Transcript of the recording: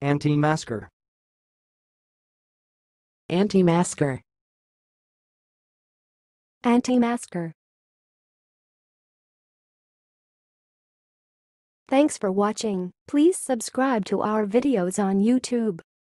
Antimasquer. Antimasquer. Antimasquer. Thanks for watching. Please subscribe to our videos on YouTube.